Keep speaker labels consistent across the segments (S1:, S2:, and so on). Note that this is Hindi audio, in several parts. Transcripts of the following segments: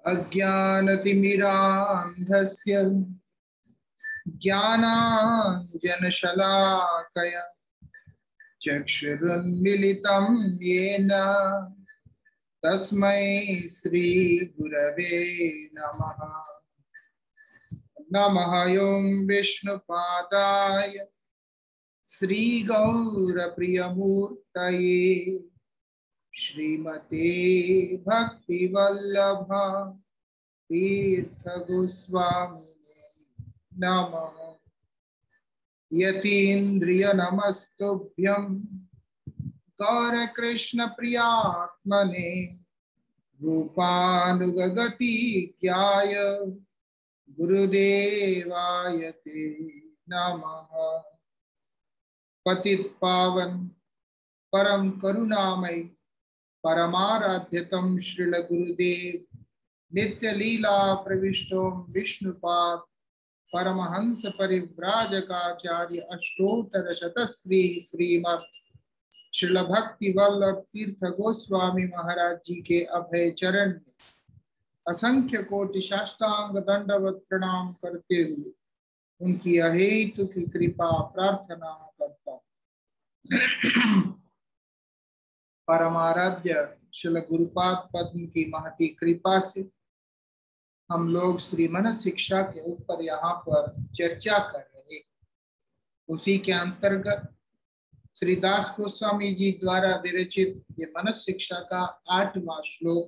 S1: अज्ञानतिमिरान्धस्य ज्ञानाञ्जनशलाकया चक्षुरुन्मीलितं येन तस्मै श्रीगुरवे नमः। नमः ॐ विष्णुपादाय श्रीगौरप्रियमूर्तये श्रीमते भक्तिवल्लभा तीर्थगोस्वामिने नमः। यतीन्द्रिय नमस्तुभ्यं गौरकृष्णप्रियात्मने रूपानुगगति ज्ञाय गुरुदेवाय ते नमः। पतित पावन परम करुणामय परमाराध्यतम श्रील गुरुदेव नित्य लीला प्रविष्टो विष्णुपाद परमहंस परिव्राजकाचार्य अष्टोत्तर शतश्री श्रीमद् श्रील भक्ति वल्लभ तीर्थ गोस्वामी महाराज जी के अभय चरण में असंख्य कोटि साष्टांग दंडवत प्रणाम करते हुए उनकी अहेतु की कृपा प्रार्थना करता हूं। परमाराध्य श्रील गुरुपाद पद्म की महती कृपा से हम लोग श्री मन शिक्षा के ऊपर यहाँ पर चर्चा कर रहे। उसी के अंतर्गत श्री दास गोस्वामी जी द्वारा विरचित ये मन शिक्षा का 8वां श्लोक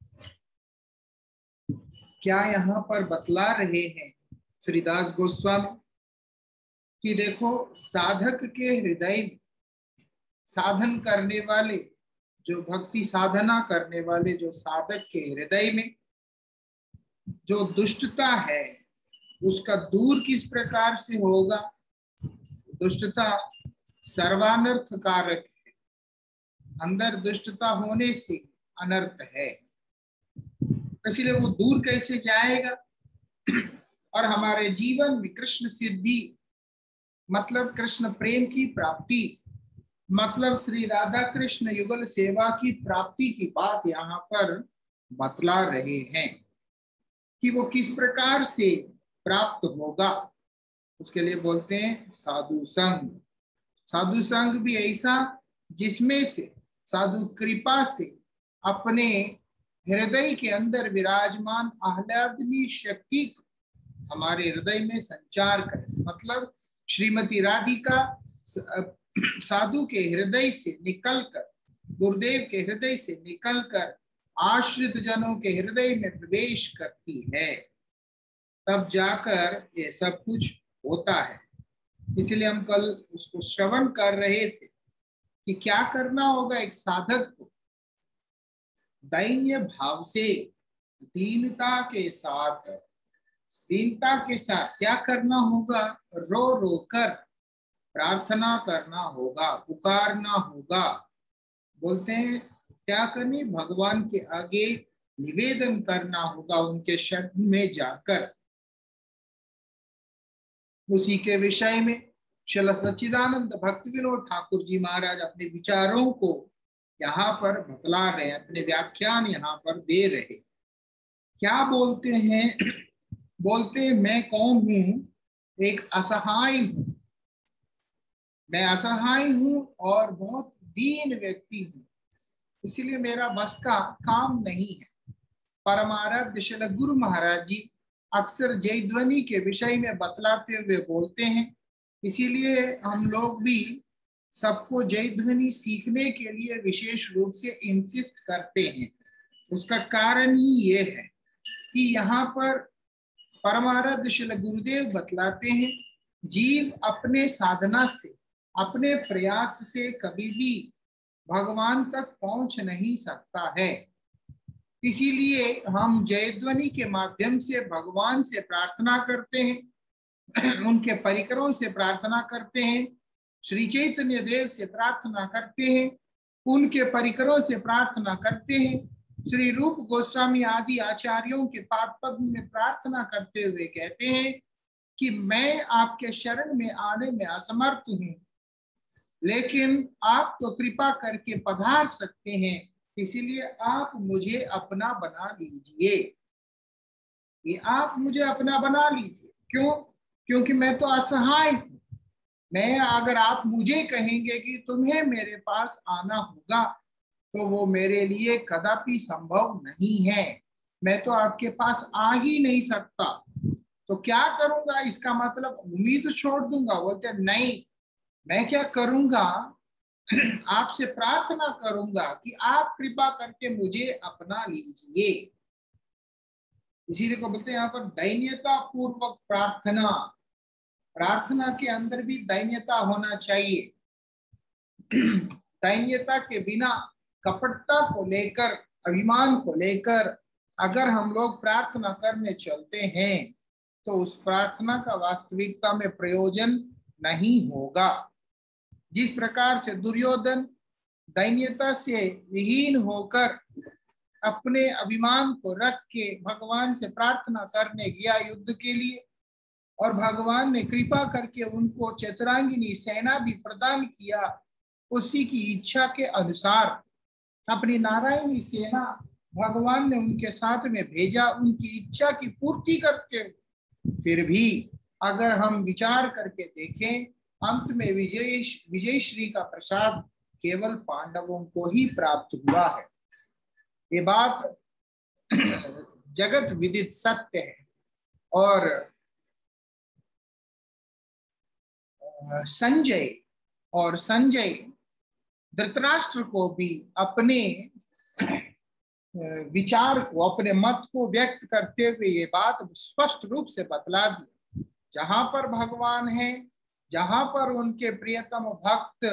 S1: क्या यहाँ पर बतला रहे हैं श्रीदास गोस्वामी कि देखो, साधक के हृदय में, साधन करने वाले जो भक्ति साधना करने वाले जो साधक के हृदय में जो दुष्टता है उसका दूर किस प्रकार से होगा। दुष्टता सर्वानर्थ कारक है, अंदर दुष्टता होने से अनर्थ है, इसलिए वो दूर कैसे जाएगा। और हमारे जीवन में कृष्ण सिद्धि मतलब कृष्ण प्रेम की प्राप्ति, मतलब श्री राधा कृष्ण युगल सेवा की प्राप्ति की बात यहाँ पर बतला रहे हैं कि वो किस प्रकार से प्राप्त होगा। उसके लिए बोलते हैं साधु संग। साधु संग भी ऐसा जिसमें से साधु कृपा से अपने हृदय के अंदर विराजमान आह्लादनी शक्ति को हमारे हृदय में संचार करे। मतलब श्रीमती राधिका साधु के हृदय से निकलकर, गुरुदेव के हृदय से निकलकर आश्रित जनों के हृदय में प्रवेश करती है, तब जाकर ये सब कुछ होता है। इसलिए हम कल उसको श्रवण कर रहे थे कि क्या करना होगा एक साधक को। दैन्य भाव से, दीनता के साथ क्या करना होगा। रो रो कर प्रार्थना करना होगा, पुकारना होगा। बोलते हैं क्या करनी, भगवान के आगे निवेदन करना होगा, उनके शरण में जाकर। उसी के विषय में श्रील सच्चिदानंद भक्त विनोद ठाकुर जी महाराज अपने विचारों को यहाँ पर बतला रहे, अपने व्याख्यान यहाँ पर दे रहे। क्या बोलते हैं, बोलते मैं कौन हूं, एक असहाय हूं। मैं असहाय हूं और बहुत दीन व्यक्ति हूं, इसलिए मेरा बस का काम नहीं है। परमाराध्य श्री गुरु महाराज जी अक्सर जयध्वनि के विषय में बतलाते हुए बोलते हैं, इसीलिए हम लोग भी सबको जयध्वनि सीखने के लिए विशेष रूप से इंसिस्ट करते हैं। उसका कारण ही ये है कि यहाँ पर परमाराध्य श्री गुरुदेव बतलाते हैं जीव अपने साधना से, अपने प्रयास से कभी भी भगवान तक पहुंच नहीं सकता है। इसीलिए हम जयध्वनि के माध्यम से भगवान से प्रार्थना करते हैं, उनके परिकरों से प्रार्थना करते हैं, श्री चैतन्य देव से प्रार्थना करते हैं, उनके परिकरों से प्रार्थना करते हैं, श्री रूप गोस्वामी आदि आचार्यों के पाद पद्म में प्रार्थना करते हुए कहते हैं कि मैं आपके शरण में आने में असमर्थ हूं, लेकिन आप तो कृपा करके पधार सकते हैं, इसीलिए आप मुझे अपना बना लीजिए। कि आप मुझे अपना बना लीजिए। क्यों? क्योंकि मैं तो असहाय हूं। मैं, अगर आप मुझे कहेंगे कि तुम्हें मेरे पास आना होगा, तो वो मेरे लिए कदापि संभव नहीं है। मैं तो आपके पास आ ही नहीं सकता। तो क्या करूंगा? इसका मतलब उम्मीद छोड़ दूंगा? बोलते नहीं, मैं क्या करूंगा, आपसे प्रार्थना करूंगा कि आप कृपा करके मुझे अपना लीजिए। इसीलिए को बोलते हैं यहाँ पर दैन्यता पूर्वक प्रार्थना। प्रार्थना के अंदर भी दैन्यता होना चाहिए। दैन्यता के बिना, कपटता को लेकर, अभिमान को लेकर अगर हम लोग प्रार्थना करने चलते हैं, तो उस प्रार्थना का वास्तविकता में प्रयोजन नहीं होगा। जिस प्रकार से दुर्योधन दैन्यता से विहीन होकर अपने अभिमान को रख के भगवान से प्रार्थना करने गया युद्ध के लिए, और भगवान ने कृपा करके उनको चतुरांगिनी सेना भी प्रदान किया। उसी की इच्छा के अनुसार अपनी नारायणी सेना भगवान ने उनके साथ में भेजा, उनकी इच्छा की पूर्ति करके। फिर भी अगर हम विचार करके देखें, अंत में विजय श्री का प्रसाद केवल पांडवों को ही प्राप्त हुआ है। ये बात जगत विदित सत्य है। और संजय धृतराष्ट्र को भी अपने विचार को, अपने मत को व्यक्त करते हुए ये बात स्पष्ट रूप से बतला दी, जहां पर भगवान है, जहां पर उनके प्रियतम भक्त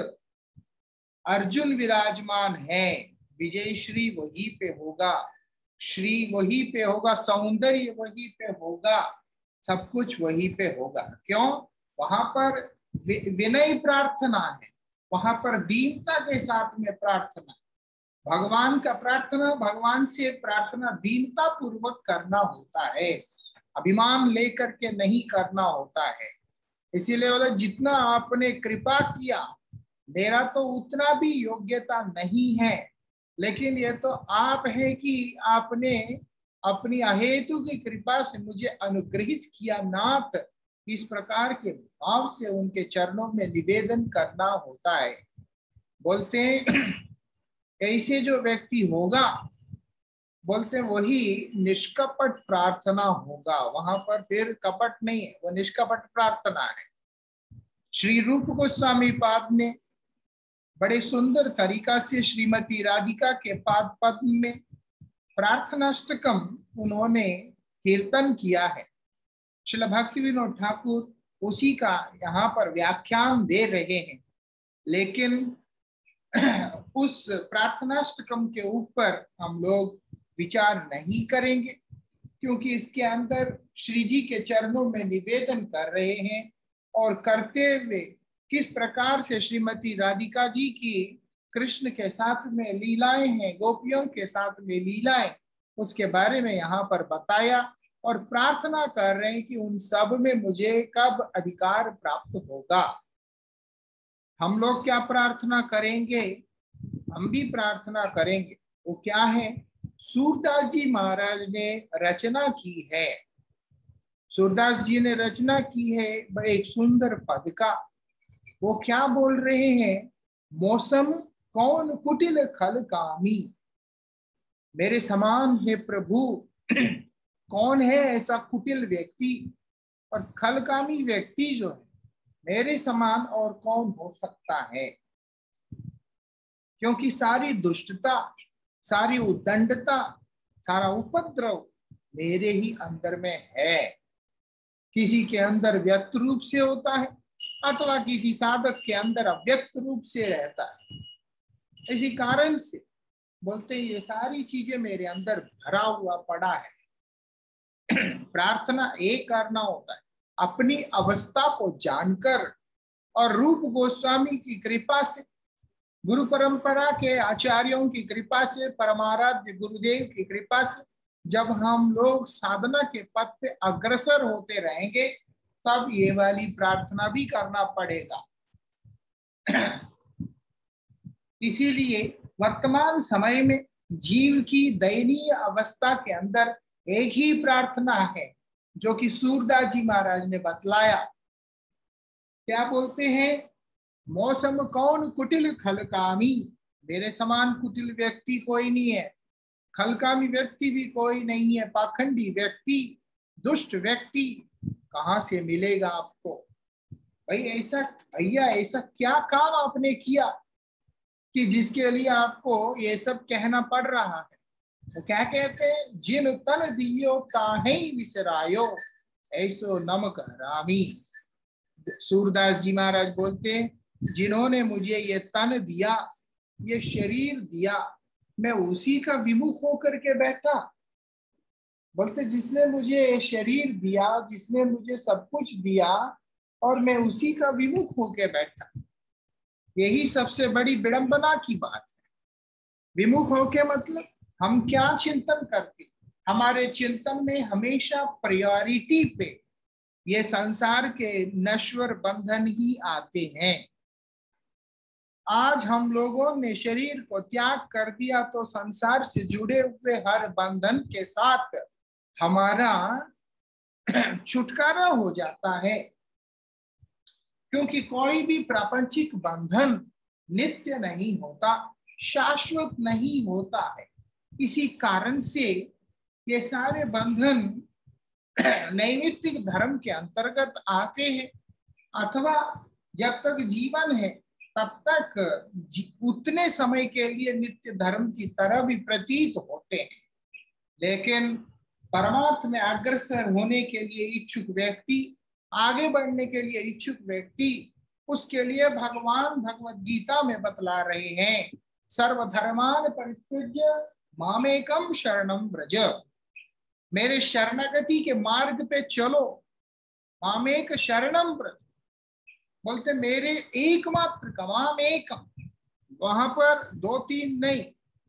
S1: अर्जुन विराजमान है, विजय श्री वहीं पे होगा, श्री वहीं पे होगा, सौंदर्य वहीं पे होगा, सब कुछ वहीं पे होगा। क्यों? वहां पर विनय प्रार्थना है, वहां पर दीनता के साथ में प्रार्थना। भगवान का प्रार्थना, भगवान से प्रार्थना दीनता पूर्वक करना होता है, अभिमान लेकर के नहीं करना होता है। इसीलिए बोले जितना आपने कृपा किया, मेरा तो उतना भी योग्यता नहीं है, लेकिन ये तो आप है कि आपने अपनी अहेतु की कृपा से मुझे अनुग्रहित किया नाथ। इस प्रकार के भाव से उनके चरणों में निवेदन करना होता है। बोलते हैं ऐसे जो व्यक्ति होगा, बोलते हैं वही निष्कपट प्रार्थना होगा। वहां पर फिर कपट नहीं है, वो निष्कपट प्रार्थना है। श्री रूप गोस्वामी पाद ने बड़े सुंदर तरीका से श्रीमती राधिका के पाद पद्म में प्रार्थनाष्टकम उन्होंने कीर्तन किया है। श्रील भक्ति विनोद ठाकुर उसी का यहाँ पर व्याख्यान दे रहे हैं, लेकिन उस प्रार्थनाष्टकम के ऊपर हम लोग विचार नहीं करेंगे, क्योंकि इसके अंदर श्री जी के चरणों में निवेदन कर रहे हैं, और करते हुए किस प्रकार से श्रीमती राधिका जी की कृष्ण के साथ में लीलाएं हैं, गोपियों के साथ में लीलाएं, उसके बारे में यहाँ पर बताया। और प्रार्थना कर रहे हैं कि उन सब में मुझे कब अधिकार प्राप्त होगा। हम लोग क्या प्रार्थना करेंगे? हम भी प्रार्थना करेंगे। वो क्या है? सूरदास जी महाराज ने रचना की है। सूरदास जी ने रचना की है एक सुंदर पद का। वो क्या बोल रहे हैं? मौसम कौन कुटिल खल कामी, मेरे समान है प्रभु कौन है ऐसा कुटिल व्यक्ति और खलकामी व्यक्ति जो है, मेरे समान और कौन हो सकता है? क्योंकि सारी दुष्टता, सारी उद्दंडता, सारा उपद्रव मेरे ही अंदर में है। किसी के अंदर व्यक्त रूप से होता है, अथवा किसी साधक के अंदर अव्यक्त रूप से रहता है। इसी कारण से बोलते हैं ये सारी चीजें मेरे अंदर भरा हुआ पड़ा है। प्रार्थना एक करना होता है, अपनी अवस्था को जानकर, और रूप गोस्वामी की कृपा से, गुरु परंपरा के आचार्यों की कृपा से, परमाराध्य गुरुदेव की कृपा से जब हम लोग साधना के पथ पे अग्रसर होते रहेंगे, तब ये वाली प्रार्थना भी करना पड़ेगा। इसीलिए वर्तमान समय में जीव की दयनीय अवस्था के अंदर एक ही प्रार्थना है जो कि सूरदास जी महाराज ने बतलाया। क्या बोलते हैं? मौसम कौन कुटिल खलकामी, मेरे समान कुटिल व्यक्ति कोई नहीं है, खलकामी व्यक्ति भी कोई नहीं है, पाखंडी व्यक्ति, दुष्ट व्यक्ति कहां से मिलेगा आपको? भाई ऐसा, भैया ऐसा क्या काम आपने किया कि जिसके लिए आपको ये सब कहना पड़ रहा है? तो क्या कहते हैं? जिन तन दियो ताहे विसरायो, ऐसो नमक रामी। सूरदास जी महाराज बोलते हैं, जिन्होंने मुझे ये तन दिया, ये शरीर दिया, मैं उसी का विमुख होकर के बैठा। बोलते जिसने मुझे ये शरीर दिया, जिसने मुझे सब कुछ दिया, और मैं उसी का विमुख होकर बैठा, यही सबसे बड़ी विडंबना की बात है। विमुख होके मतलब हम क्या चिंतन करते? हमारे चिंतन में हमेशा प्रायोरिटी पे ये संसार के नश्वर बंधन ही आते हैं। आज हम लोगों ने शरीर को त्याग कर दिया तो संसार से जुड़े हुए हर बंधन के साथ हमारा छुटकारा हो जाता है, क्योंकि कोई भी प्रापंचिक बंधन नित्य नहीं होता, शाश्वत नहीं होता है। इसी कारण से ये सारे बंधन नैमित्तिक धर्म के अंतर्गत आते हैं, अथवा जब तक जीवन है तब तक उतने समय के लिए नित्य धर्म की तरह भी प्रतीत होते हैं। लेकिन परमार्थ में अग्रसर होने के लिए इच्छुक व्यक्ति, आगे बढ़ने के लिए इच्छुक व्यक्ति, उसके लिए भगवान भगवत गीता में बतला रहे हैं, सर्वधर्मान परित्यज्य मामेकम शरणम व्रज, मेरे शरणागति के मार्ग पे चलो। मामेक शरणम व्रज बोलते मेरे एकमात्र का, मामेकम, वहां पर दो तीन नहीं,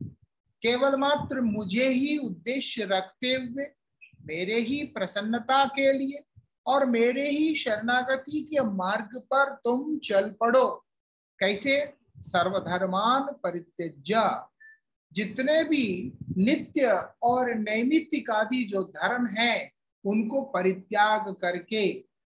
S1: केवल मात्र मुझे ही उद्देश्य रखते हुए, मेरे ही प्रसन्नता के लिए और मेरे ही शरणागति के मार्ग पर तुम चल पड़ो। कैसे? सर्वधर्मान परित्यज्य, जितने भी नित्य और नैमित्तिक आदि जो धर्म है उनको परित्याग करके,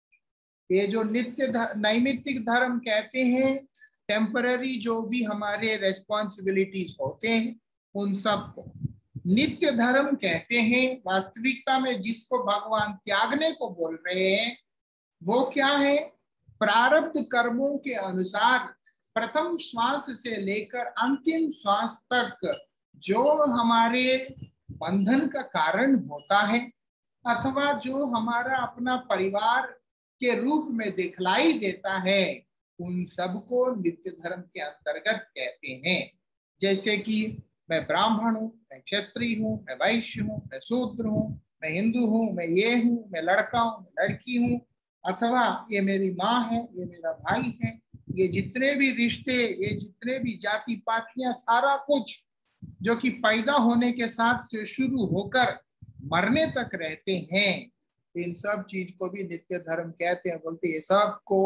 S1: ये जो नित्य नैमित्तिक धर्म कहते हैं, टेम्पररी जो भी हमारे रेस्पॉन्सिबिलिटीज होते हैं उन सबको नित्य धर्म कहते हैं। वास्तविकता में जिसको भगवान त्यागने को बोल रहे हैं वो क्या है? प्रारब्ध कर्मों के अनुसार प्रथम श्वास से लेकर अंतिम श्वास तक जो हमारे बंधन का कारण होता है, अथवा जो हमारा अपना परिवार के रूप में दिखलाई देता है, उन सबको नित्य धर्म के अंतर्गत कहते हैं। जैसे कि मैं ब्राह्मण हूँ, मैं क्षत्रिय हूँ, मैं वैश्य हूँ, मैं शूद्र हूँ, मैं हिंदू हूँ, मैं ये हूँ, मैं लड़का हूँ, मैं लड़की हूँ, अथवा ये मेरी माँ है, ये मेरा भाई है, ये जितने भी रिश्ते, ये जितने भी जाति पातियां, सारा कुछ जो कि पैदा होने के साथ से शुरू होकर मरने तक रहते हैं, इन सब चीज को भी नित्य धर्म कहते हैं। बोलते ये सब को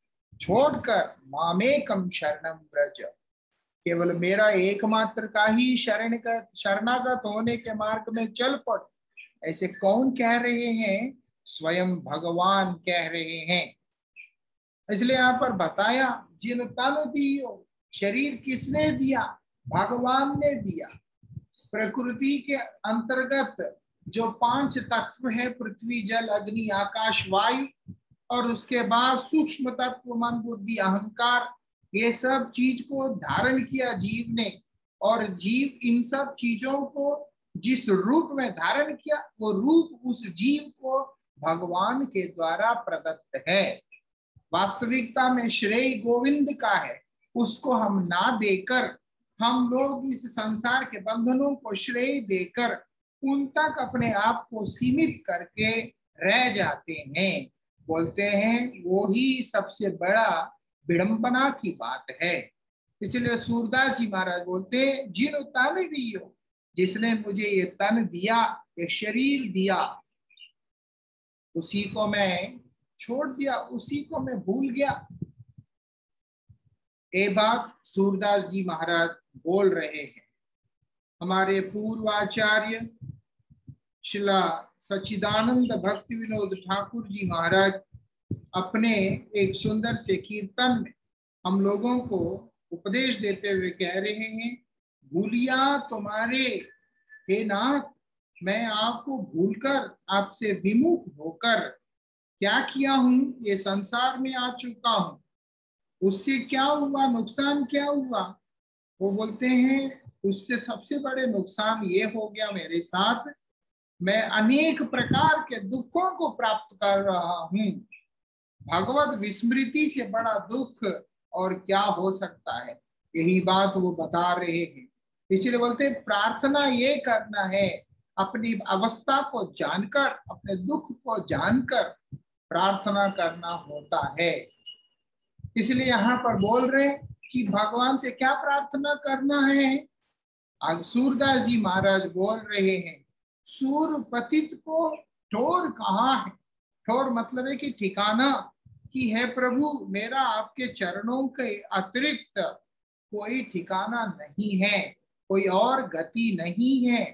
S1: छोड़कर मामेकम शरणम व्रज, केवल मेरा एकमात्र का ही शरणागत होने के मार्ग में चल पड़। ऐसे कौन कह रहे हैं? स्वयं भगवान कह रहे हैं। इसलिए यहाँ पर बताया, जिन तन दियो, शरीर किसने दिया? भगवान ने दिया। प्रकृति के अंतर्गत जो 5 तत्व है, पृथ्वी जल अग्नि आकाश वायु, और उसके बाद सूक्ष्म तत्व मन बुद्धि अहंकार, ये सब चीज को धारण किया जीव ने, और जीव इन सब चीजों को जिस रूप में धारण किया, वो रूप उस जीव को भगवान के द्वारा प्रदत्त है। वास्तविकता में श्रेय गोविंद का है, उसको हम ना देकर हम लोग इस संसार के बंधनों को श्रेय देकर उन तक अपने आप को सीमित करके रह जाते हैं। बोलते हैं वो ही सबसे बड़ा विडंबना की बात है। इसलिए सूरदास जी महाराज बोलते हैं, जिन तन दियो, जिसने मुझे ये तन दिया, ये शरीर दिया, उसी को मैं छोड़ दिया, उसी को मैं भूल गया। ये बात सूरदास जी महाराज बोल रहे हैं। हमारे पूर्वाचार्य शिला सच्चिदानंद भक्ति विनोद ठाकुर जी महाराज अपने एक सुंदर से कीर्तन में हम लोगों को उपदेश देते हुए कह रहे हैं, भूलिया तुम्हारे हे नाथ, मैं आपको भूलकर आपसे विमुख होकर क्या किया हूं, ये संसार में आ चुका हूं। उससे क्या हुआ, नुकसान क्या हुआ? वो बोलते हैं उससे सबसे बड़े नुकसान ये हो गया मेरे साथ, मैं अनेक प्रकार के दुखों को प्राप्त कर रहा हूं। भगवत विस्मृति से बड़ा दुख और क्या हो सकता है, यही बात वो बता रहे हैं। इसीलिए बोलते प्रार्थना ये करना है, अपनी अवस्था को जानकर, अपने दुख को जानकर प्रार्थना करना होता है। इसलिए यहाँ पर बोल रहे कि भगवान से क्या प्रार्थना करना है। आज सूरदास जी महाराज बोल रहे हैं, सूर पतित को ठोर कहाँ है। ठोर मतलब है कि ठिकाना, कि है प्रभु मेरा आपके चरणों के अतिरिक्त कोई ठिकाना नहीं है, कोई और गति नहीं है।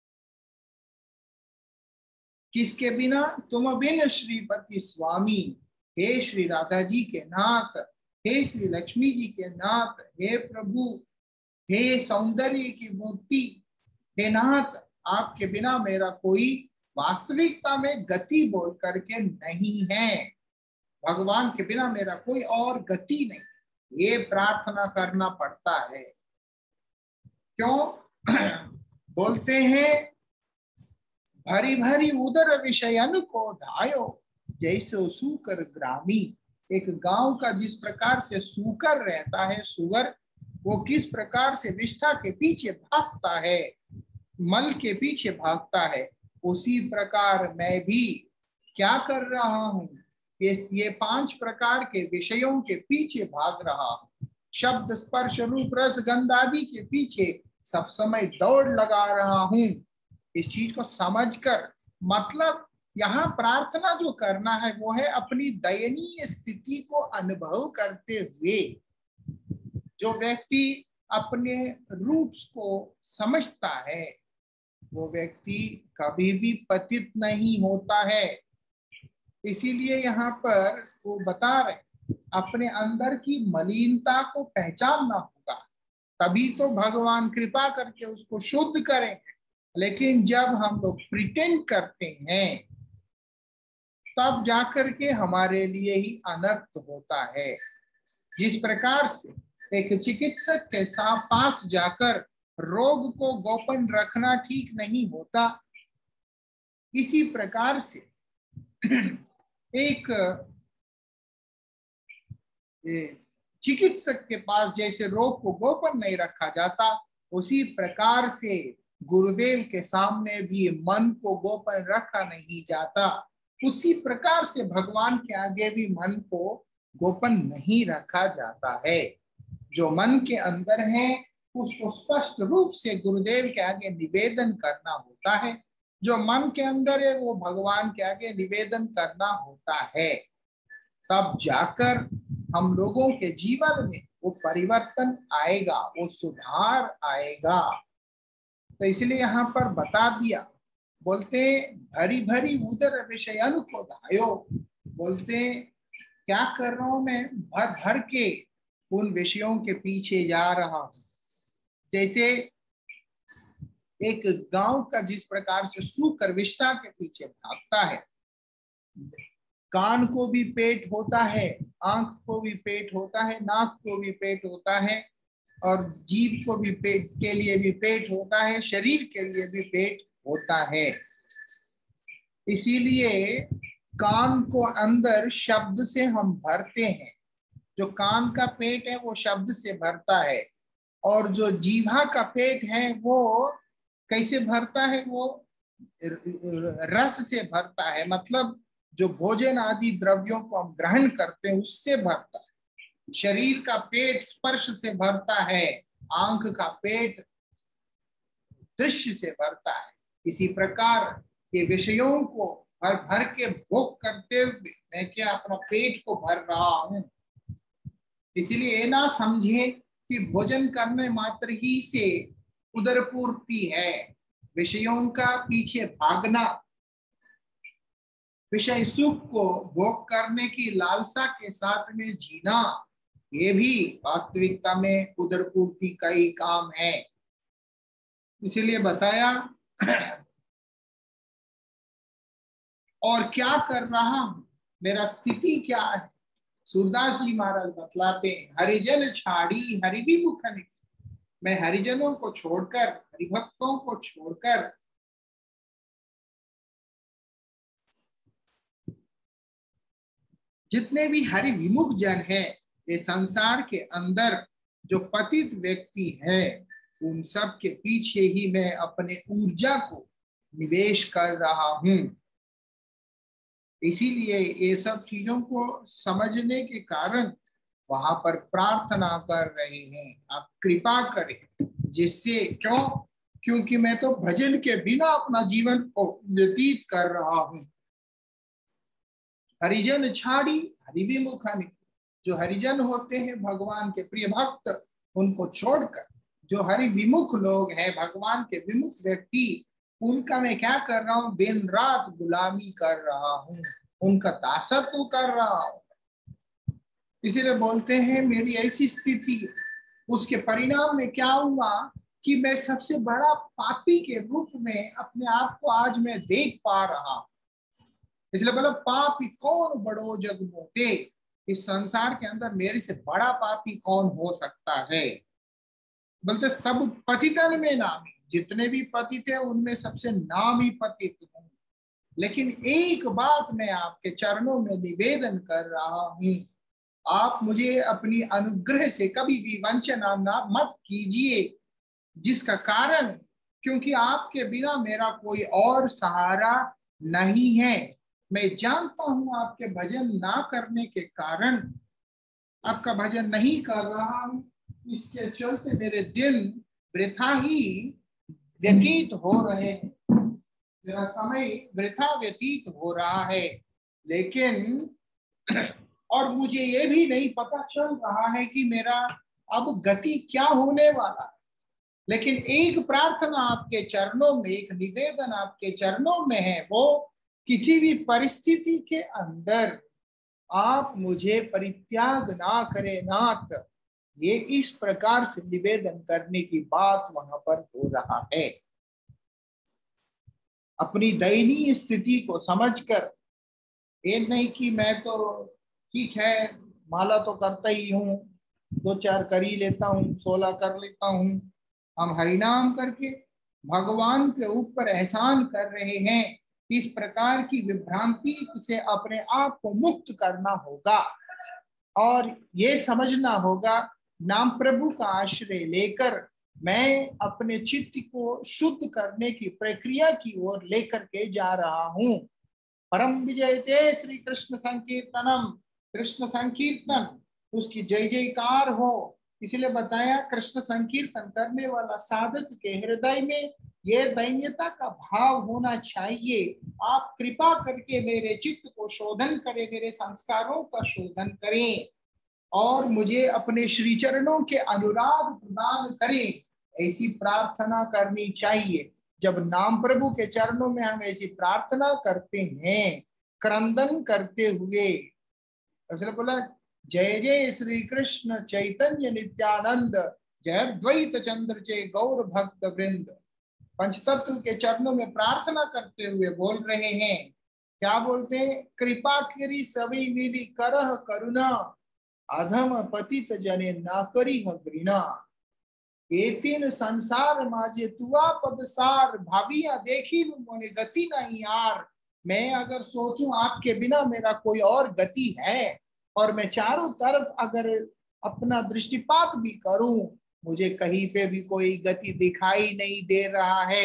S1: किसके बिना? तुम बिन श्रीपति स्वामी, हे श्री राधा जी के नाथ, हे श्री लक्ष्मी जी के नाथ, हे प्रभु, हे सौंदर्य की मूर्ति, हे नाथ, आपके बिना मेरा कोई वास्तविकता में गति बोल करके नहीं है। भगवान के बिना मेरा कोई और गति नहीं, ये प्रार्थना करना पड़ता है। क्यों? बोलते हैं भरी भरी उदर विषयन को धायो, जैसे सूकर ग्रामी। एक गांव का जिस प्रकार से सूकर रहता है, सुअर, वो किस प्रकार से विष्ठा के पीछे भागता है, मल के पीछे भागता है, उसी प्रकार मैं भी क्या कर रहा हूं, ये 5 प्रकार के विषयों के पीछे भाग रहा हूं। शब्द स्पर्श रूप रस गंध आदि के पीछे सब समय दौड़ लगा रहा हूं। इस चीज को समझकर, मतलब यहाँ प्रार्थना जो करना है वो है अपनी दयनीय स्थिति को अनुभव करते हुए। जो व्यक्ति अपने रूट्स को समझता है वो व्यक्ति कभी भी पतित नहीं होता है। इसीलिए यहाँ पर वो बता रहे अपने अंदर की मलिनता को पहचानना होगा, तभी तो भगवान कृपा करके उसको शुद्ध करेंगे। लेकिन जब हम लोग प्रिटेंड करते हैं तब जाकर के हमारे लिए ही अनर्थ होता है। जिस प्रकार से एक चिकित्सक के पास जाकर रोग को गोपन रखना ठीक नहीं होता, इसी प्रकार से एक चिकित्सक के पास जैसे रोग को गोपन नहीं रखा जाता, उसी प्रकार से गुरुदेव के सामने भी मन को गोपन रखा नहीं जाता। उसी प्रकार से भगवान के आगे भी मन को गोपन नहीं रखा जाता है। जो मन के अंदर है उसको स्पष्ट रूप से गुरुदेव के आगे निवेदन करना होता है। जो मन के अंदर है वो भगवान के आगे निवेदन करना होता है। तब जाकर हम लोगों के जीवन में वो परिवर्तन आएगा, वो सुधार आएगा। तो इसलिए यहाँ पर बता दिया, बोलते भरी भरी उदर विषयन को धायो। बोलते क्या कर रहा हूं मैं, भर भर के उन विषयों के पीछे जा रहा हूं। जैसे एक गांव का जिस प्रकार से सूकर विष्ठा के पीछे भागता है, कान को भी पेट होता है, आंख को भी पेट होता है, नाक को भी पेट होता है, और जीभ को भी पेट के लिए भी पेट होता है, शरीर के लिए भी पेट होता है। इसीलिए कान को अंदर शब्द से हम भरते हैं। जो कान का पेट है वो शब्द से भरता है, और जो जीभा का पेट है वो कैसे भरता है, वो रस से भरता है। मतलब जो भोजन आदि द्रव्यों को हम ग्रहण करते हैं उससे भरता है। शरीर का पेट स्पर्श से भरता है, आंख का पेट दृश्य से भरता है। इसी प्रकार ये विषयों को भर भर के भोग करते हुए मैं क्या अपना पेट को भर रहा हूं। इसलिए ये ना समझे कि भोजन करने मात्र ही से उदर पूर्ति है। विषयों का पीछे भागना, विषय सुख को भोग करने की लालसा के साथ में जीना, ये भी वास्तविकता में उदरपूर्ति का ही काम है। इसीलिए बताया और क्या कर रहा हूं, मेरा स्थिति क्या है। सूरदास जी महाराज बतलाते हैं, हरिजन छाड़ी हरिविमुख ने, मैं हरिजनों को छोड़कर, हरिभक्तों को छोड़कर जितने भी हरि विमुख जन है, ये संसार के अंदर जो पतित व्यक्ति है, उन सब के पीछे ही मैं अपने ऊर्जा को निवेश कर रहा हूं। इसीलिए ये सब चीजों को समझने के कारण वहां पर प्रार्थना कर रहे हैं, आप कृपा करें, जिससे क्यों, क्योंकि मैं तो भजन के बिना अपना जीवन को व्यतीत कर रहा हूं। हरिजन छाड़ी हरिविमुखानि, जो हरिजन होते हैं भगवान के प्रिय भक्त, उनको छोड़कर जो हरि विमुख लोग हैं, भगवान के विमुख व्यक्ति, उनका मैं क्या कर रहा हूं, दिन रात गुलामी कर रहा हूं, उनका दासत्व कर रहा हूं। इसीलिए बोलते हैं मेरी ऐसी स्थिति, उसके परिणाम में क्या हुआ कि मैं सबसे बड़ा पापी के रूप में अपने आप को आज मैं देख पा रहा हूं। इसलिए बोला पापी कौन बड़ो जग मोते, इस संसार के अंदर मेरे से बड़ा पापी कौन हो सकता है। बोलते सब पतितन में नामी, जितने भी पतित है उनमें सबसे नामी पतित हूं। लेकिन एक बात मैं आपके चरणों में निवेदन कर रहा हूं, आप मुझे अपनी अनुग्रह से कभी भी वंचना ना मत कीजिए, जिसका कारण, क्योंकि आपके बिना मेरा कोई और सहारा नहीं है। मैं जानता हूं आपके भजन ना करने के कारण, आपका भजन नहीं कर रहा हूं, इसके चलते मेरे दिन वृथा ही व्यतीत हो रहे हैं, मेरा समय वृथा व्यतीत हो रहा है। लेकिन और मुझे ये भी नहीं पता चल रहा है कि मेरा अब गति क्या होने वाला है। लेकिन एक प्रार्थना आपके चरणों में, एक निवेदन आपके चरणों में है, वो किसी भी परिस्थिति के अंदर आप मुझे परित्याग ना करें नाथ। ये इस प्रकार से निवेदन करने की बात वहां पर हो रहा है। अपनी दयनीय स्थिति को समझकर, ये नहीं कि मैं तो ठीक है माला तो करता ही हूँ, 2-4 कर ही लेता हूँ, 16 कर लेता हूँ, हम हरिनाम करके भगवान के ऊपर एहसान कर रहे हैं। इस प्रकार की विभ्रांति से अपने आप को मुक्त करना होगा और ये समझना होगा, नाम प्रभु का आश्रय लेकर मैं अपने चित्त को शुद्ध करने की प्रक्रिया की ओर लेकर के जा रहा हूं। परम विजयते श्री कृष्ण संकीर्तनम, कृष्ण संकीर्तन उसकी जय जयकार हो। इसलिए बताया कृष्ण संकीर्तन करने वाला साधक के हृदय में ये दैन्यता का भाव होना चाहिए। आप कृपा करके मेरे चित्त को शोधन करें, मेरे संस्कारों का शोधन करें और मुझे अपने श्री चरणों के अनुराग प्रदान करें, ऐसी प्रार्थना करनी चाहिए। जब नाम प्रभु के चरणों में हम ऐसी प्रार्थना करते हैं, क्रंदन करते हुए, इसलिए बोला जय जय श्री कृष्ण चैतन्य नित्यानंद, जय द्वैत चंद्र जय गौर भक्त वृंद, पंचतत्व के चरणों में प्रार्थना करते हुए बोल रहे हैं। क्या बोलते हैं, कृपा करी सभी मिली करह करुणा, अधम पतित जने ना करी घृणा, ये तीन संसार माजे तुआ पदसार, भाभिया देखी मोने गति नहीं यार। मैं अगर सोचूं आपके बिना मेरा कोई और गति है, और मैं चारों तरफ अगर अपना दृष्टिपात भी करूं, मुझे कहीं पे भी कोई गति दिखाई नहीं दे रहा है।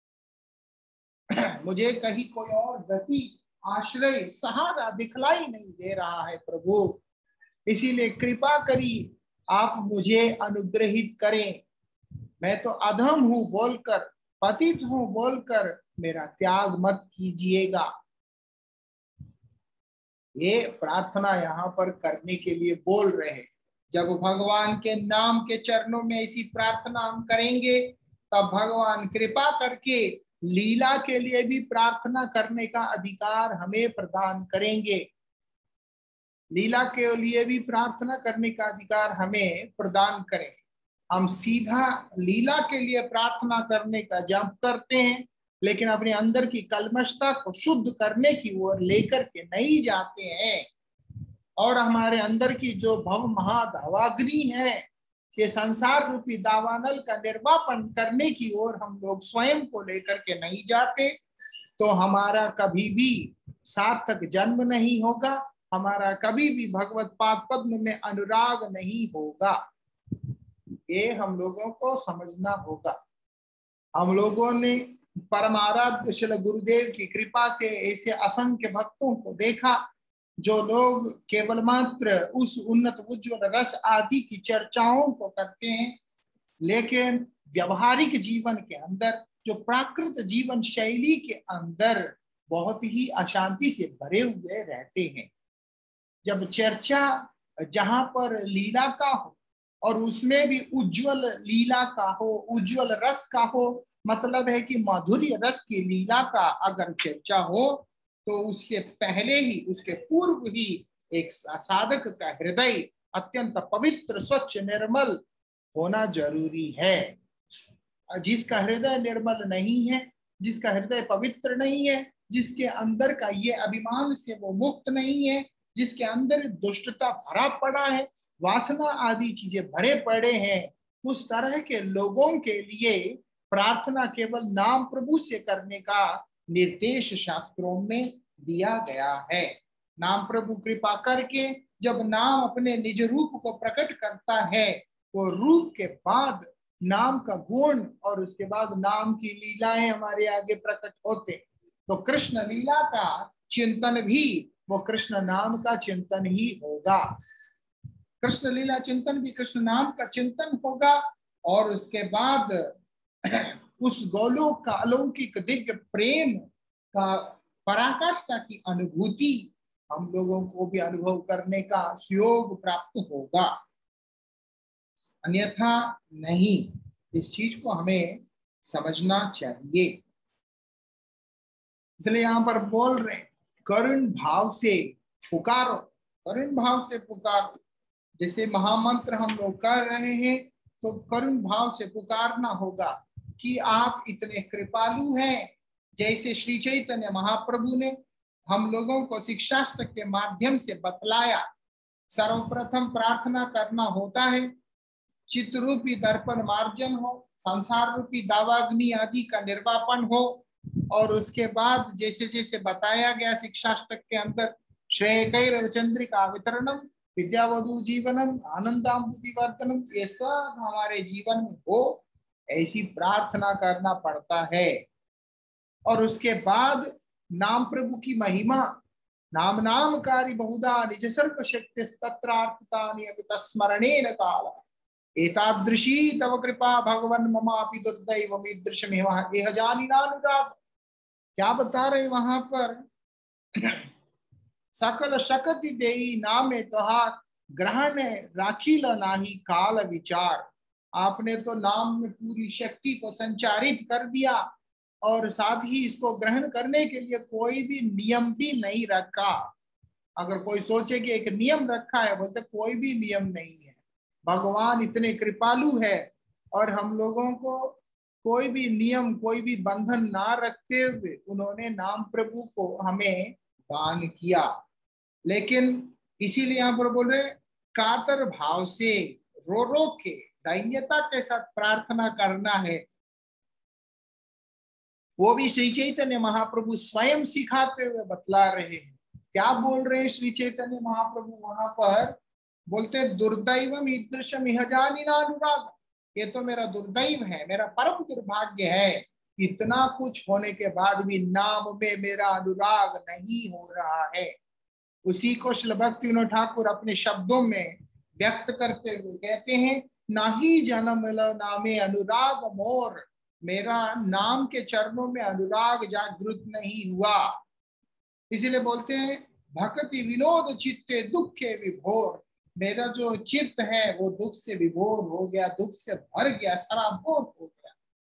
S1: मुझे कहीं कोई और गति, आश्रय, सहारा दिखलाई नहीं दे रहा है प्रभु। इसीलिए कृपा करी आप मुझे अनुग्रहित करें। मैं तो अधम हूं बोलकर, पतित हूं बोलकर मेरा त्याग मत कीजिएगा। ये प्रार्थना यहाँ पर करने के लिए बोल रहे हैं। जब भगवान के नाम के चरणों में ऐसी प्रार्थना हम करेंगे, तब भगवान कृपा करके लीला के लिए भी प्रार्थना करने का अधिकार हमें प्रदान करेंगे। लीला के लिए भी प्रार्थना करने का अधिकार हमें प्रदान करें। हम सीधा लीला के लिए प्रार्थना करने का जप करते हैं, लेकिन अपने अंदर की कलमशता को शुद्ध करने की ओर लेकर के नहीं जाते हैं। और हमारे अंदर की जो भव महादावाग्नि है, ये संसार रूपी दावानल का निर्वापन करने की ओर हम लोग स्वयं को लेकर के नहीं जाते, तो हमारा कभी भी सार्थक जन्म नहीं होगा, हमारा कभी भी भगवत पाद पद्म में अनुराग नहीं होगा। ये हम लोगों को समझना होगा। हम लोगों ने परमाराध्य श्री गुरुदेव की कृपा से ऐसे असंख्य भक्तों को देखा जो लोग केवल मात्र उस उन्नत उज्ज्वल रस आदि की चर्चाओं को करते हैं, लेकिन व्यवहारिक जीवन के अंदर, जो प्राकृत जीवन शैली के अंदर बहुत ही अशांति से भरे हुए रहते हैं। जब चर्चा जहां पर लीला का हो और उसमें भी उज्जवल लीला का हो, उज्जवल रस का हो, मतलब है कि माधुर्य रस की लीला का अगर चर्चा हो, तो उससे पहले ही, उसके पूर्व ही एक साधक का हृदय अत्यंत पवित्र स्वच्छ निर्मल होना जरूरी है। जिसका हृदय निर्मल नहीं है, जिसका हृदय पवित्र नहीं है, जिसके अंदर का ये अभिमान से वो मुक्त नहीं है, जिसके अंदर दुष्टता भरा पड़ा है, वासना आदि चीजें भरे पड़े हैं, उस तरह के लोगों के लिए प्रार्थना केवल नाम प्रभु से करने का निर्देश शास्त्रों में दिया गया है। नाम प्रभु कृपा करके जब नाम अपने निज रूप को प्रकट करता है, वो रूप के बाद नाम का गुण और उसके बाद नाम की लीलाएं हमारे आगे प्रकट होते, तो कृष्ण लीला का चिंतन भी वो कृष्ण नाम का चिंतन ही होगा। कृष्ण लीला चिंतन भी कृष्ण नाम का चिंतन होगा। और उसके बाद उस गोलोक का अलौकिक दिव्य प्रेम का पराकाष्ठा की अनुभूति हम लोगों को भी अनुभव करने का सुयोग प्राप्त होगा, अन्यथा नहीं। इस चीज को हमें समझना चाहिए। इसलिए यहां पर बोल रहे करुण भाव से पुकारो, करुण भाव से पुकारो। जैसे महामंत्र हम लोग कर रहे हैं, तो करुण भाव से पुकारना होगा कि आप इतने कृपालु हैं। जैसे श्री चैतन्य महाप्रभु ने हम लोगों को शिक्षास्त्र के माध्यम से बतलाया, सर्वप्रथम प्रार्थना करना होता है चित्त रूपी दर्पण मार्जन हो, संसार रूपी दावाग्नि आदि का निर्वापन हो, और उसके बाद जैसे जैसे बताया गया शिक्षाष्टक के अंदर, श्रेय कैरव चंद्रिका वितरणम, विद्यावधु जीवनम, आनंदाम्बुधिवर्धनम, ये सब हमारे जीवन में हो, ऐसी प्रार्थना करना पड़ता है। और उसके बाद नाम प्रभु की महिमा, नाम नामकारी बहुधा निज सर्व शक्ति तत्रार्पितानि अपि तस्मरणेन काल, एतादृशी तव कृपा भगवन ममापि दुर्दैव ईदृशमेव एह जानिनानुराग। क्या बता रहे वहां पर, सकल शकति देई नामे तोहार, ग्रहण राखील नाही काल विचार। आपने तो नाम में पूरी शक्ति को संचारित कर दिया, और साथ ही इसको ग्रहण करने के लिए कोई भी नियम भी नहीं रखा। अगर कोई सोचे कि एक नियम रखा है, बोलते कोई भी नियम नहीं है। भगवान इतने कृपालु है और हम लोगों को कोई भी नियम, कोई भी बंधन ना रखते हुए उन्होंने नाम प्रभु को हमें दान किया। लेकिन इसीलिए यहाँ पर बोल रहे कातर भाव से रो रो के दैन्यता के साथ प्रार्थना करना है। वो भी श्री चैतन्य महाप्रभु स्वयं सिखाते हुए बतला रहे हैं। क्या बोल रहे हैं श्री चैतन्य महाप्रभु वहां पर, बोलते दुर्दैवम ईदृशम इह जानिनानुराग। ये तो मेरा दुर्दैव है, मेरा परम दुर्भाग्य है, इतना कुछ होने के बाद भी नाम में मेरा अनुराग नहीं हो रहा है। उसी को श्रील भक्ति विनोद ठाकुर अपने शब्दों में व्यक्त करते हुए कहते हैं, नाही जन्म नामे अनुराग मोर, मेरा नाम के चरणों में अनुराग जागृत नहीं हुआ। इसीलिए बोलते हैं भक्ति विनोद चित्ते दुखे विभोर, मेरा जो चित्त है वो दुख से विभोर हो गया, दुख से भर गया, सराबोर हो गया।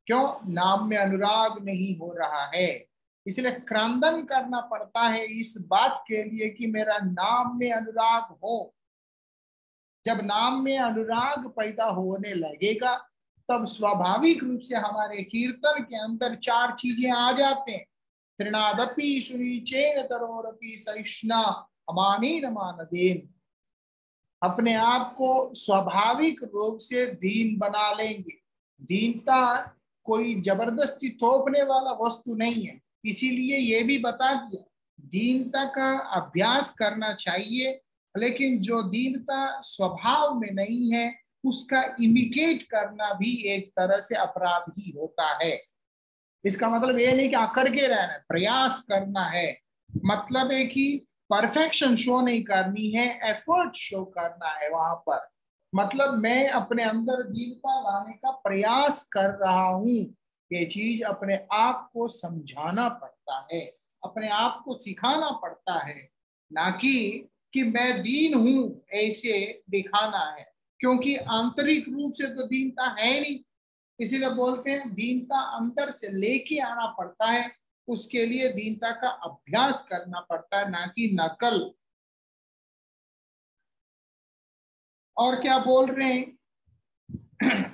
S1: क्यों? नाम में अनुराग नहीं हो रहा है, इसलिए क्रंदन करना पड़ता है इस बात के लिए कि मेरा नाम में अनुराग हो। जब नाम में अनुराग पैदा होने लगेगा तब स्वाभाविक रूप से हमारे कीर्तन के अंदर चार चीजें आ जाते हैं। त्रिनादपि सुनिचेन तरोरपि सहिष्णा अमानेन मानदेन। अपने आप को स्वाभाविक रूप से दीन बना लेंगे। दीनता कोई जबरदस्ती थोपने वाला वस्तु नहीं है, इसीलिए ये भी बता दिया दीनता का अभ्यास करना चाहिए, लेकिन जो दीनता स्वभाव में नहीं है उसका इमिटेट करना भी एक तरह से अपराध ही होता है। इसका मतलब ये नहीं कि अकड़ के रहना है, प्रयास करना है। मतलब है कि परफेक्शन शो नहीं करनी है, एफर्ट शो करना है वहां पर। मतलब मैं अपने अंदर दीनता लाने का प्रयास कर रहा हूं। ये चीज अपने आप को समझाना पड़ता है, अपने आप को सिखाना पड़ता है, ना कि मैं दीन हूं ऐसे दिखाना है, क्योंकि आंतरिक रूप से तो दीनता है नहीं। इसीलिए बोलते हैं दीनता अंदर से लेके आना पड़ता है, उसके लिए दीनता का अभ्यास करना पड़ता है, ना कि नकल। और क्या बोल रहे हैं?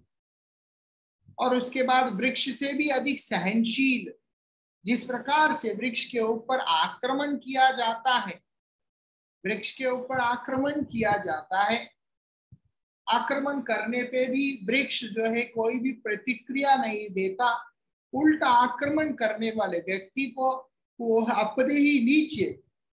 S1: और उसके बाद वृक्ष से भी अधिक सहनशील। जिस प्रकार से वृक्ष के ऊपर आक्रमण किया जाता है, वृक्ष के ऊपर आक्रमण किया जाता है, आक्रमण करने पे भी वृक्ष जो है कोई भी प्रतिक्रिया नहीं देता, उल्टा आक्रमण करने वाले व्यक्ति को वो अपने ही नीचे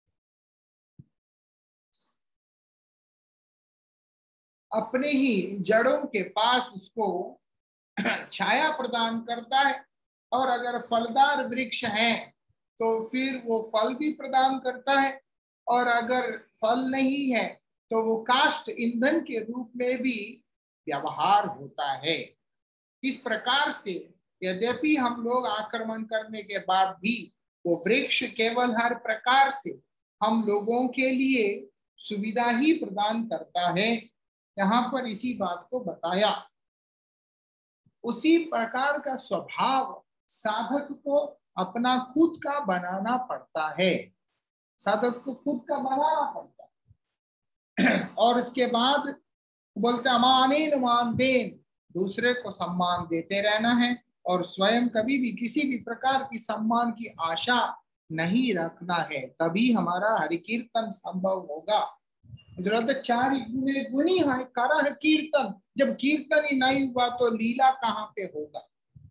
S1: अपने ही जड़ों के पास उसको छाया प्रदान करता है। और अगर फलदार वृक्ष है तो फिर वो फल भी प्रदान करता है, और अगर फल नहीं है तो वो काष्ठ ईंधन के रूप में भी व्यवहार होता है। इस प्रकार से यद्यपि हम लोग आक्रमण करने के बाद भी वो वृक्ष केवल हर प्रकार से हम लोगों के लिए सुविधा ही प्रदान करता है, यहाँ पर इसी बात को बताया। उसी प्रकार का स्वभाव साधक को अपना खुद का बनाना पड़ता है, साधक को खुद का बनाना पड़ता है। और इसके बाद बोलते अमानेन मानदेन, दूसरे को सम्मान देते रहना है, और स्वयं कभी भी किसी भी प्रकार की सम्मान की आशा नहीं रखना है, तभी हमारा हरिकीर्तन संभव होगा। चार गुणे गुणी है करह कीर्तन, जब कीर्तन ही नहीं हुआ तो लीला कहाँ पे होगा,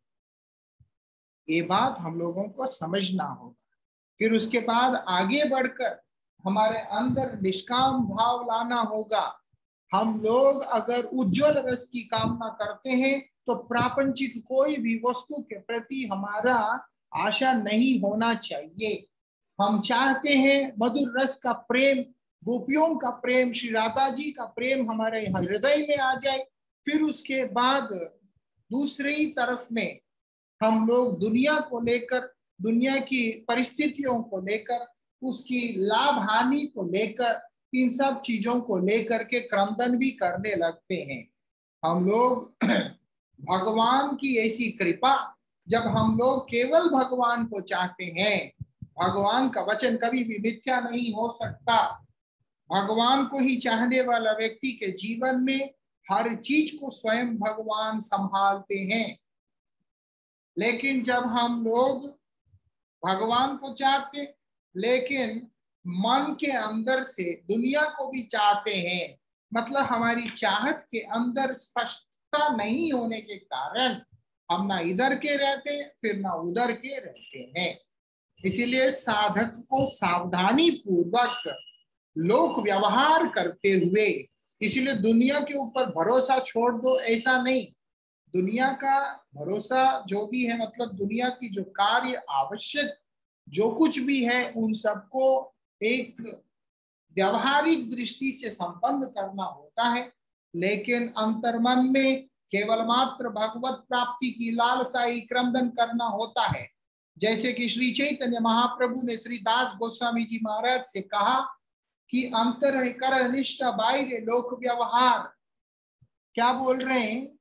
S1: ये बात हम लोगों को समझना होगा। फिर उसके बाद आगे बढ़कर हमारे अंदर निष्काम भाव लाना होगा। हम लोग अगर उज्जवल रस की कामना करते हैं तो प्रापंचिक कोई भी वस्तु के प्रति हमारा आशा नहीं होना चाहिए। हम चाहते हैं मधुर रस का प्रेम, गोपियों का प्रेम, श्री राधा जी का प्रेम हमारे हृदय में आ जाए। फिर उसके बाद दूसरी तरफ में हम लोग दुनिया को लेकर, दुनिया की परिस्थितियों को लेकर, उसकी लाभ हानि को लेकर, इन सब चीजों को लेकर के क्रंदन भी करने लगते हैं। हम लोग भगवान की ऐसी कृपा, जब हम लोग केवल भगवान को चाहते हैं, भगवान का वचन कभी भी मिथ्या नहीं हो सकता। भगवान को ही चाहने वाला व्यक्ति के जीवन में हर चीज को स्वयं भगवान संभालते हैं। लेकिन जब हम लोग भगवान को चाहते लेकिन मन के अंदर से दुनिया को भी चाहते हैं, मतलब हमारी चाहत के अंदर स्पष्टता नहीं होने के कारण हम ना इधर के रहते फिर ना उधर के रहते हैं। इसीलिए साधक को सावधानी पूर्वक लोक व्यवहार करते हुए, इसीलिए दुनिया के ऊपर भरोसा छोड़ दो ऐसा नहीं। दुनिया का भरोसा जो भी है, मतलब दुनिया की जो कार्य आवश्यक जो कुछ भी है उन सबको एक व्यवहारिक दृष्टि से संपन्न करना होता है, लेकिन अंतर्मन में केवल मात्र भगवत प्राप्ति की लालसा ही क्रंदन करना होता है। जैसे कि श्री चैतन्य महाप्रभु ने श्री दास गोस्वामी जी महाराज से कहा कि अंतर कर निष्ठा बाह्य लोक व्यवहार। क्या बोल रहे हैं?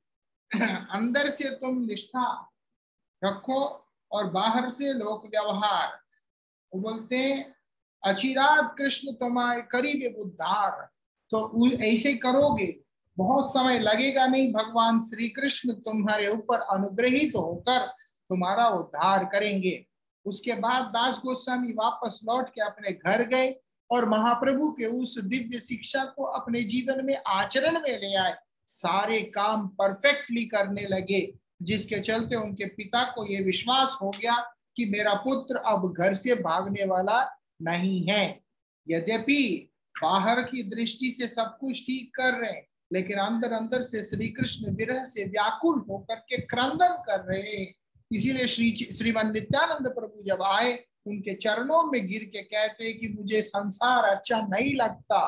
S1: अंदर से तुम निष्ठा रखो और बाहर से लोक व्यवहार। वो बोलते हैं अचिरात कृष्ण तुम्हारे करीब उद्धार। तो ऐसे करोगे, बहुत समय लगेगा नहीं, भगवान श्री कृष्ण तुम्हारे ऊपर अनुग्रहित होकर तुम्हारा उद्धार करेंगे। उसके बाद दास गोस्वामी वापस लौट के अपने घर गए और महाप्रभु के उस दिव्य शिक्षा को अपने जीवन में आचरण में ले आए। सारे काम परफेक्टली करने लगे, जिसके चलते उनके पिता को यह विश्वास हो गया कि मेरा पुत्र अब घर से भागने वाला नहीं है। यद्यपि बाहर की दृष्टि से सब कुछ ठीक कर रहे हैं, लेकिन अंदर अंदर से श्री कृष्ण विरह से व्याकुल होकर के क्रंदन कर रहे हैं। इसीलिए श्रीमान नित्यानंद प्रभु जब आए, उनके चरणों में गिर के कहते हैं कि मुझे संसार अच्छा नहीं लगता।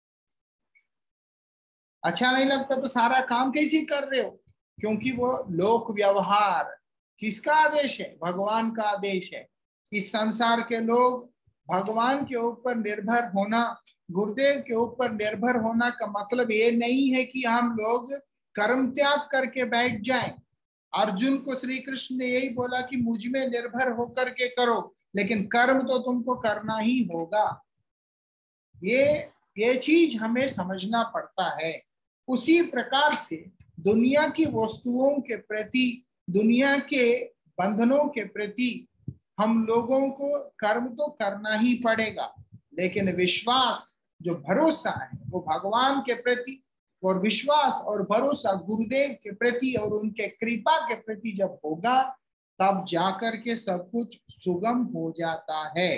S1: अच्छा नहीं लगता तो सारा काम कैसे कर रहे हो? क्योंकि वो लोक व्यवहार किसका आदेश है? भगवान का आदेश है। इस संसार के लोग भगवान के ऊपर निर्भर होना, गुरुदेव के ऊपर निर्भर होना का मतलब ये नहीं है कि हम लोग कर्म त्याग करके बैठ जाएं। अर्जुन को श्री कृष्ण ने यही बोला कि मुझ में निर्भर होकर के करो, लेकिन कर्म तो तुमको करना ही होगा। ये चीज हमें समझना पड़ता है। उसी प्रकार से दुनिया की वस्तुओं के प्रति, दुनिया के बंधनों के प्रति हम लोगों को कर्म तो करना ही पड़ेगा, लेकिन विश्वास जो भरोसा है वो भगवान के प्रति, और विश्वास और भरोसा गुरुदेव के प्रति और उनके कृपा के प्रति जब होगा, तब जाकर के सब कुछ सुगम हो जाता है।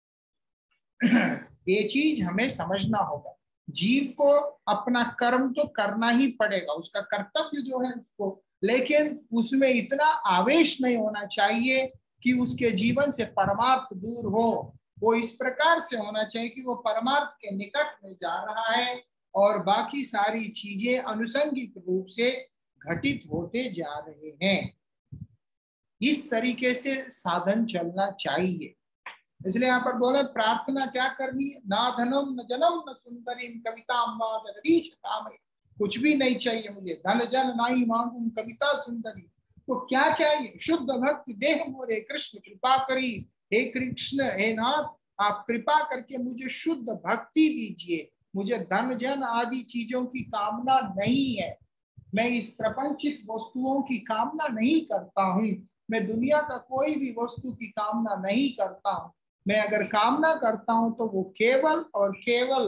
S1: ये चीज हमें समझना होगा। जीव को अपना कर्म तो करना ही पड़ेगा, उसका कर्तव्य जो है उसको, लेकिन उसमें इतना आवेश नहीं होना चाहिए कि उसके जीवन से परमार्थ दूर हो। वो इस प्रकार से होना चाहिए कि वो परमार्थ के निकट में जा रहा है और बाकी सारी चीजें अनुसंगिक रूप से घटित होते जा रहे हैं। इस तरीके से साधन चलना चाहिए। इसलिए यहाँ पर बोले प्रार्थना क्या करनी है? ना धनम न जनम न सुंदरी कविता जगदीश काम। कुछ भी नहीं चाहिए मुझे, धन जन नाई मांगू कविता सुंदरी। तो क्या चाहिए? शुद्ध भक्ति देह मोरे कृष्ण कृपा करी। हे कृष्ण, हे नाथ, आप कृपा करके मुझे शुद्ध भक्ति दीजिए। मुझे धन जन आदि चीजों की कामना नहीं है। मैं इस प्रपंचित वस्तुओं की कामना नहीं करता हूँ। मैं दुनिया का कोई भी वस्तु की कामना नहीं करता हूँ। मैं अगर कामना करता हूं तो वो केवल और केवल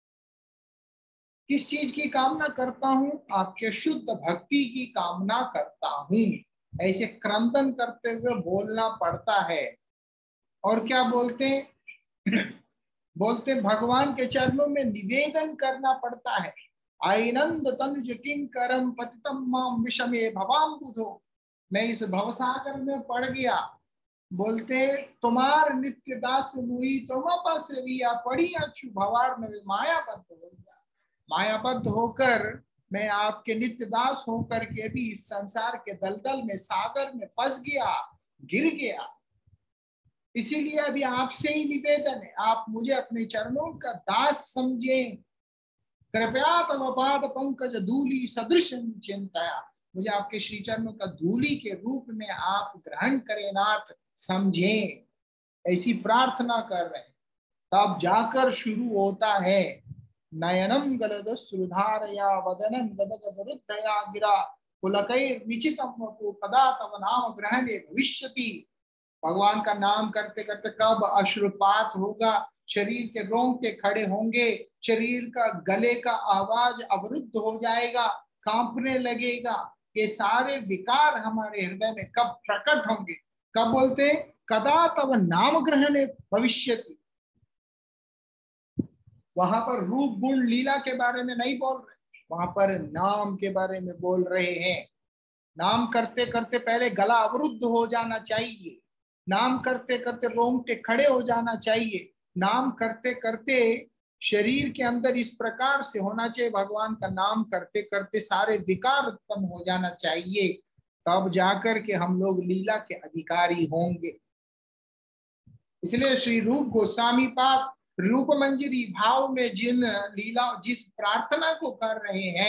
S1: किस चीज की कामना करता हूं? आपके शुद्ध भक्ति की कामना करता हूं। ऐसे क्रंदन करते हुए बोलना पड़ता है। और क्या बोलते बोलते भगवान के चरणों में निवेदन करना पड़ता है। आइनंद तनुज किंकरम पतितम माम विषमे भवाम बुधो। मैं इस भवसागर में पड़ गया। बोलते तुम्हार नित्य दास मुई तुम पसरिया पड़ी अच्छु भवार में मायाबद्ध हो गया। मायाबद्ध होकर मैं आपके नित्य दास होकर के भी इस संसार के दलदल में, सागर में फंस गया, गिर गया। इसीलिए अभी आपसे ही निवेदन है, आप मुझे अपने चरणों का दास समझें। कृपया तव पाद पंकज धूली सदृश चिंताया। मुझे आपके श्री चरणों का धूली के रूप में आप ग्रहण करें नाथ, समझें। ऐसी प्रार्थना कर रहे हैं। तब जाकर शुरू होता है नयनम गलद सुधारया वदनम गदगद रुद्धया गिरा पुलकैर निचितम कदा तव नाम ग्रहणे भविष्यति। भगवान का नाम करते करते कब अश्रुपात होगा, शरीर के रोंगटे खड़े होंगे, शरीर का गले का आवाज अवरुद्ध हो जाएगा, कांपने लगेगा। ये सारे विकार हमारे हृदय में कब प्रकट होंगे? कब बोलते? कदा तब नाम ग्रहण भविष्यति। वहां पर रूप गुण लीला के बारे में नहीं बोल रहे, वहां पर नाम के बारे में बोल रहे हैं। नाम करते करते पहले गला अवरुद्ध हो जाना चाहिए, नाम करते करते रोंगटे खड़े हो जाना चाहिए, नाम करते करते शरीर के अंदर इस प्रकार से होना चाहिए, भगवान का नाम करते करते सारे विकार उत्पन्न हो जाना चाहिए। तब जाकर के हम लोग लीला के अधिकारी होंगे। इसलिए श्री रूप गोस्वामी पाद रूप मंजरी भाव में जिन लीला, जिस प्रार्थना को कर रहे हैं,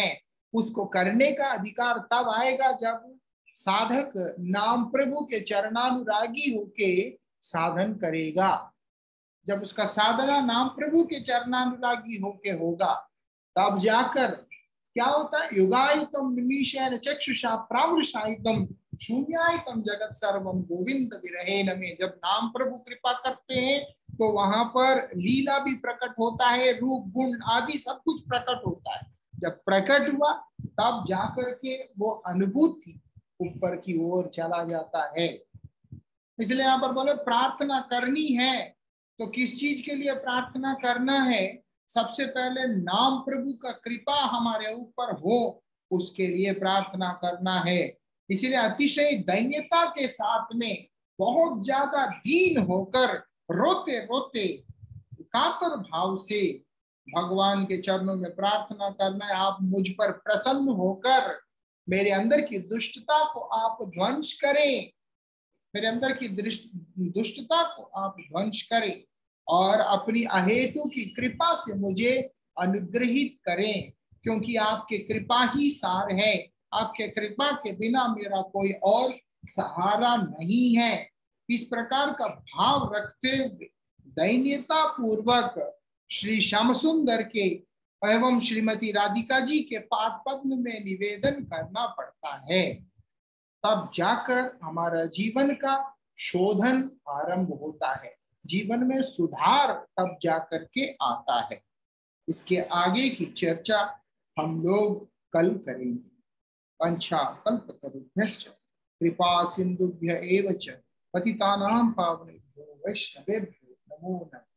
S1: उसको करने का अधिकार तब आएगा जब साधक नाम प्रभु के चरणानुरागी होके साधन करेगा। जब उसका साधना नाम प्रभु के चरणानुरागी होके होगा, तब जाकर क्या होता है, युगायुतम निमीशेन चक्षुषा प्रावृषायितम शून्यायतम जगत सर्वम गोविंद विरहेन में। जब नाम प्रभु कृपा करते हैं तो वहां पर लीला भी प्रकट होता है, रूप गुण आदि सब कुछ प्रकट होता है। जब प्रकट हुआ तब जाकर के वो अनुभूति ऊपर की ओर चला जाता है। इसलिए यहाँ पर बोले प्रार्थना करनी है तो किस चीज के लिए प्रार्थना करना है? सबसे पहले नाम प्रभु का कृपा हमारे ऊपर हो, उसके लिए प्रार्थना करना है। इसलिए अतिशय दैन्यता के साथ में बहुत ज्यादा दीन होकर रोते रोते कातर भाव से भगवान के चरणों में प्रार्थना करना है, आप मुझ पर प्रसन्न होकर मेरे अंदर की दुष्टता को आप ध्वंस करें, मेरे अंदर की दुष्टता को आप ध्वंस करें और अपनी अहेतु की कृपा से मुझे अनुग्रहित करें, क्योंकि आपके कृपा ही सार है। आपके कृपा के बिना मेरा कोई और सहारा नहीं है। इस प्रकार का भाव रखते हुए दैन्यता पूर्वक श्री श्याम सुंदर के एवं श्रीमती राधिका जी के पाद पद्म में निवेदन करना पड़ता है, तब जाकर हमारा जीवन का शोधन आरंभ होता है, जीवन में सुधार तब जाकर के आता है। इसके आगे की चर्चा हम लोग कल करेंगे। पंचा कल्पतरुभ्यश्च कृपा सिंधुभ्य एव च पतितानां पावनेभ्यो वैष्णवेभ्यो नमो नमः।